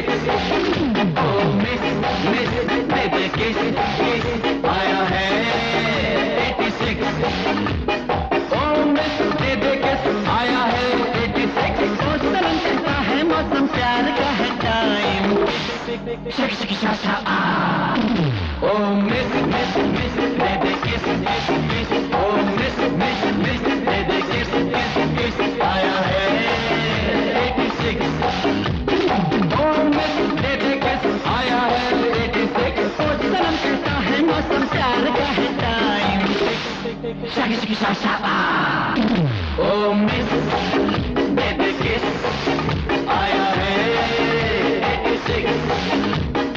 ओ miss दे दे किस आया है 86। ओ मिस दे दे किस आया है 86। ओ सनम कहता है मौसम प्यार का है टाइम। शिक शिक शा शा आ। ओ मिस दे दे किस ओ मिस दे दे किस आया है 86। ओ मिस दे दे किस आया है 86। ओ सनम कहता है मौसम प्यार का है टाइम। शिक शिक शा शा आ। ओ मिस दे दे किस आया है 86।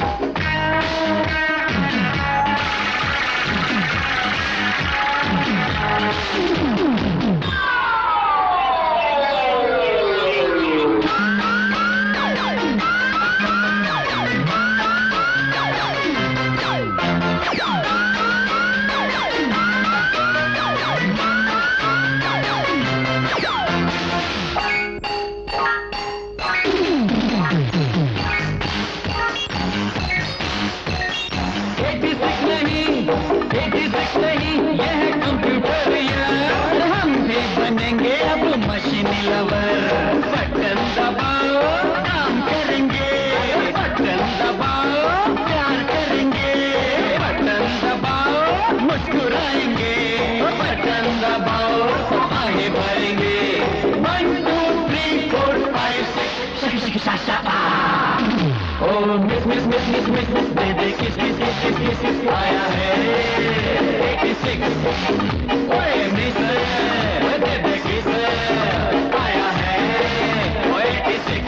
नहीं ये है कंप्यूटर यार, हम भी बनेंगे अब मशीन लवर। बटन दबाओ काम करेंगे, बटन दबाओ प्यार करेंगे, बटन दबाओ मुस्कुराएंगे, बटन दबाओ आगे बढ़ेंगे। 1 2 3 4 5 6 7 8। ओ miss miss miss miss miss miss दे दे kiss kiss kiss kiss kiss किस आया है 86। ओए मिस दे दे किस आया है 86।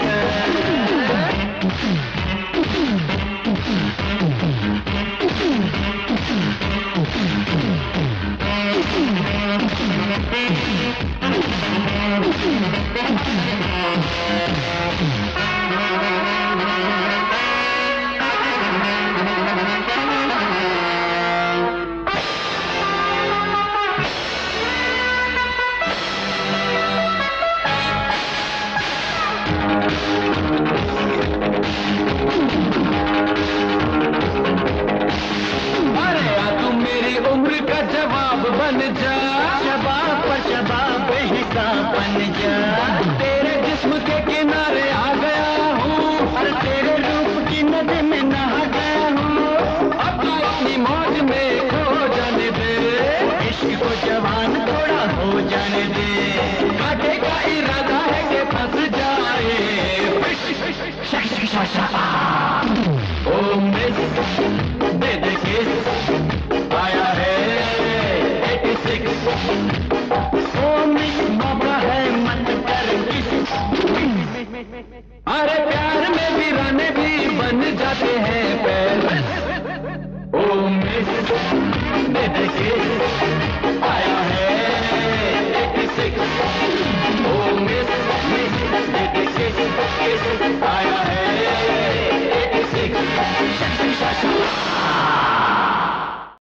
अरे आ तू मेरी उम्र का जवाब बन जा, जवाब पर जवाब बेहिसाब बन जा। तेरे जिस्म के किनारे आ गया हूँ, और तेरे रूप की नदी में नहा गया हूँ। अब अपनी मौज में खो जाने दे, इश्क को जवान थोड़ा हो जाने दे। काटे का इरादा है कि फंस जाए। ओ मिस दे दे किस आया है 86। ओ मिस मौका है मत कर किस। अरे प्यार में वीराने भी बन जाते हैं पैर। ओ मिस दे दे किस